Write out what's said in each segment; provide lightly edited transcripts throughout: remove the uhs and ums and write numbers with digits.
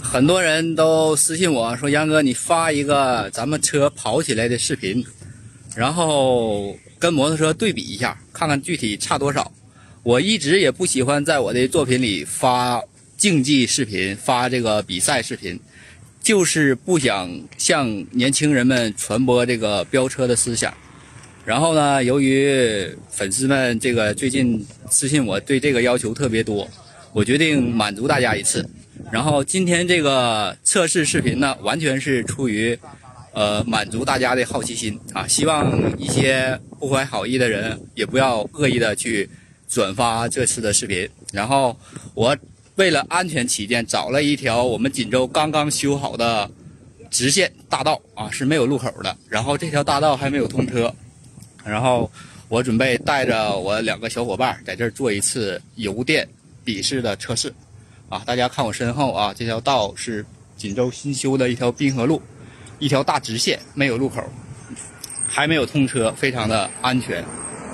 很多人都私信我说：“杨哥，你发一个咱们车跑起来的视频，然后跟摩托车对比一下，看看具体差多少。”我一直也不喜欢在我的作品里发竞技视频，发这个比赛视频，就是不想向年轻人们传播这个飙车的思想。然后呢，由于粉丝们这个最近私信我对这个要求特别多，我决定满足大家一次。然后今天这个测试视频呢，完全是出于满足大家的好奇心啊，希望一些不怀好意的人也不要恶意的去转发这次的视频。然后我为了安全起见，找了一条我们锦州刚刚修好的直线大道啊，是没有路口的。然后这条大道还没有通车，然后我准备带着我2个小伙伴在这儿做一次油电笔试的测试啊。大家看我身后啊，这条道是锦州新修的一条滨河路，一条大直线，没有路口，还没有通车，非常的安全。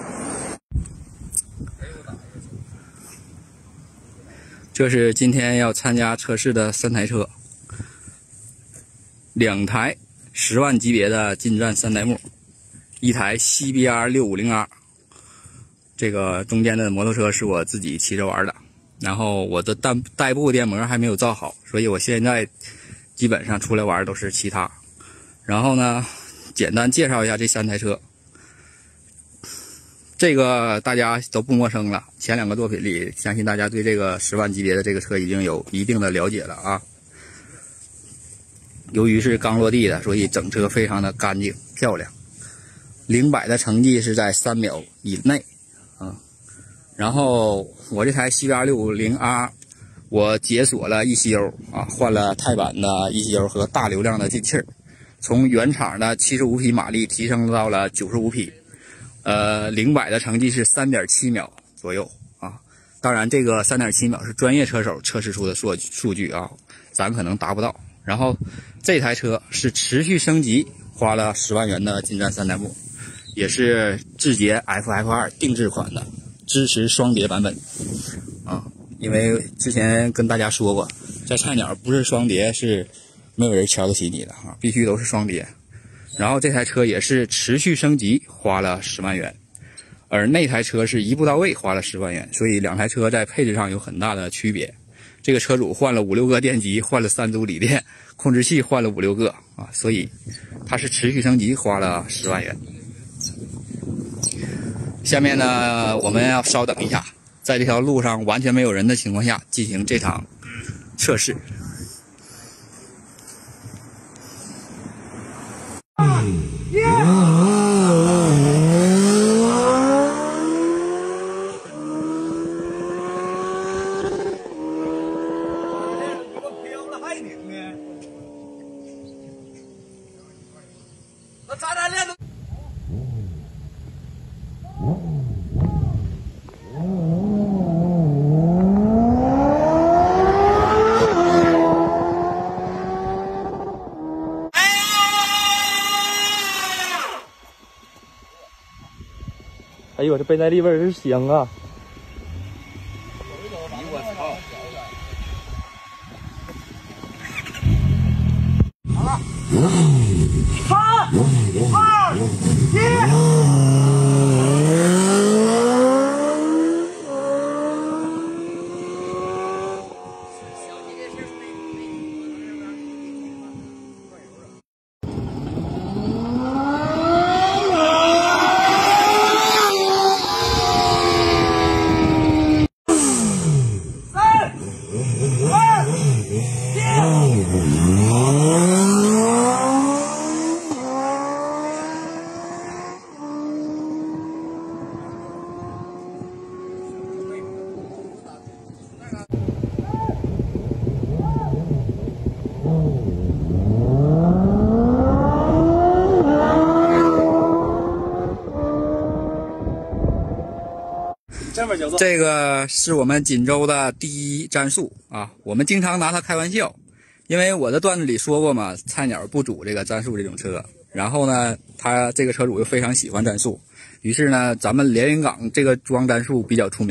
这是今天要参加测试的3台车，2台10万级别的进站3台木，1台 CBR 650R。这个中间的摩托车是我自己骑着玩的，然后我的代步电摩还没有造好，所以我现在基本上出来玩都是其他。然后呢，简单介绍一下这3台车。这个大家都不陌生了，前2个作品里，相信大家对这个10万级别的这个车已经有一定的了解了啊。由于是刚落地的，所以整车非常的干净漂亮，0百的成绩是在3秒以内啊。然后我这台 CBR 650R， 我解锁了 ECU 啊，换了钛版的 ECU 和大流量的进气，从原厂的75匹马力提升到了95匹。0百的成绩是 3.7 秒左右啊，当然这个 3.7 秒是专业车手测试出的数据啊，咱可能达不到。然后这台车是持续升级，花了10万元的进站3台木，也是智捷 FF2 定制款的，支持双碟版本啊，因为之前跟大家说过，在菜鸟不是双碟是没有人瞧得起你的啊，必须都是双碟。然后这台车也是持续升级，花了10万元，而那台车是一步到位，花了10万元，所以2台车在配置上有很大的区别。这个车主换了5、6个电机，换了3组锂电，控制器换了5、6个啊，所以它是持续升级，花了10万元。下面呢，我们要稍等一下，在这条路上完全没有人的情况下进行这场测试。 哎呦，这倍耐力味儿是香啊！ 我操！ 好了，3、2、1。 这个是我们锦州的第1战术啊，我们经常拿它开玩笑，因为我的段子里说过嘛，菜鸟不组这个战术这种车。然后呢，他这个车主又非常喜欢战术，于是呢，咱们连云港这个装战术比较出名，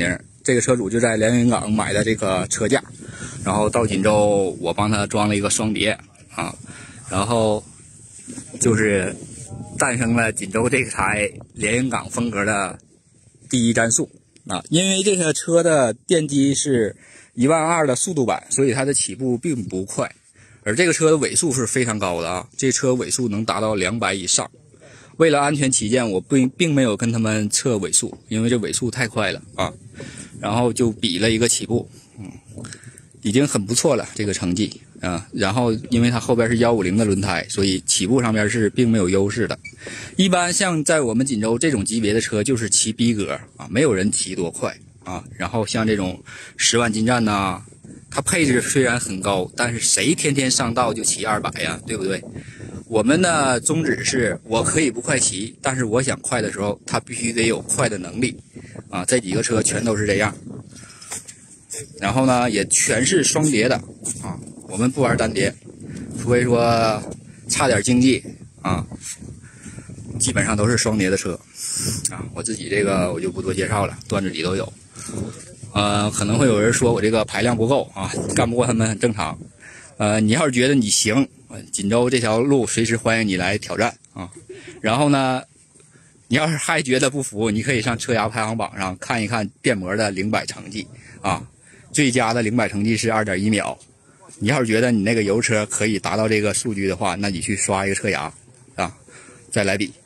这个车主就在连云港买的这个车架，然后到锦州我帮他装了一个双碟啊，然后就是诞生了锦州这台连云港风格的第一战术啊。因为这个车的电机是12000的速度版，所以它的起步并不快，而这个车的尾速是非常高的啊，这车尾速能达到200以上。为了安全起见，我并没有跟他们测尾速，因为这尾速太快了啊。然后就比了一个起步，已经很不错了这个成绩啊。然后因为它后边是150的轮胎，所以起步上面是并没有优势的。一般像在我们锦州这种级别的车，就是骑逼格啊，没有人骑多快啊。然后像这种10万进站呐，它配置虽然很高，但是谁天天上道就骑200呀，对不对？我们的宗旨是，我可以不快骑，但是我想快的时候，它必须得有快的能力，啊，这几个车全都是这样。然后呢，也全是双碟的，啊，我们不玩单碟，除非说差点经济，啊，基本上都是双碟的车，啊，我自己这个我就不多介绍了，段子里都有。可能会有人说我这个排量不够啊，干不过他们很正常。你要是觉得你行，锦州这条路随时欢迎你来挑战啊。然后呢，你要是还觉得不服，你可以上车牙排行榜上看一看电摩的0-100成绩啊。最佳的0-100成绩是2.1秒。你要是觉得你那个油车可以达到这个数据的话，那你去刷一个车牙啊，再来比。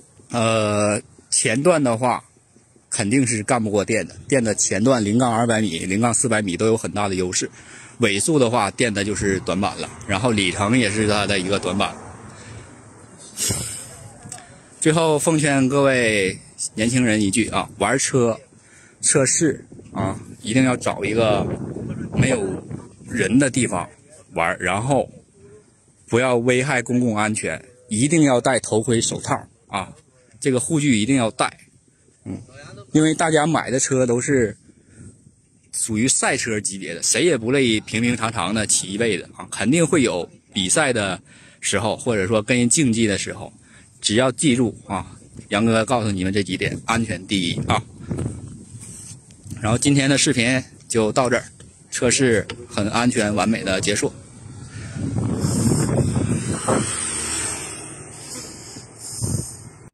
前段的话肯定是干不过电的，电的前段0-200米、0-400米都有很大的优势。尾速的话，电的就是短板了，然后里程也是它的一个短板。最后奉劝各位年轻人一句啊，玩车测试啊，一定要找一个没有人的地方玩，然后不要危害公共安全，一定要戴头盔手套啊，这个护具一定要戴。因为大家买的车都是属于赛车级别的，谁也不乐意平平常常的骑一辈子啊，肯定会有比赛的时候，或者说跟人竞技的时候，只要记住啊，杨哥告诉你们这几点，安全第一啊。然后今天的视频就到这儿，测试很安全完美的结束。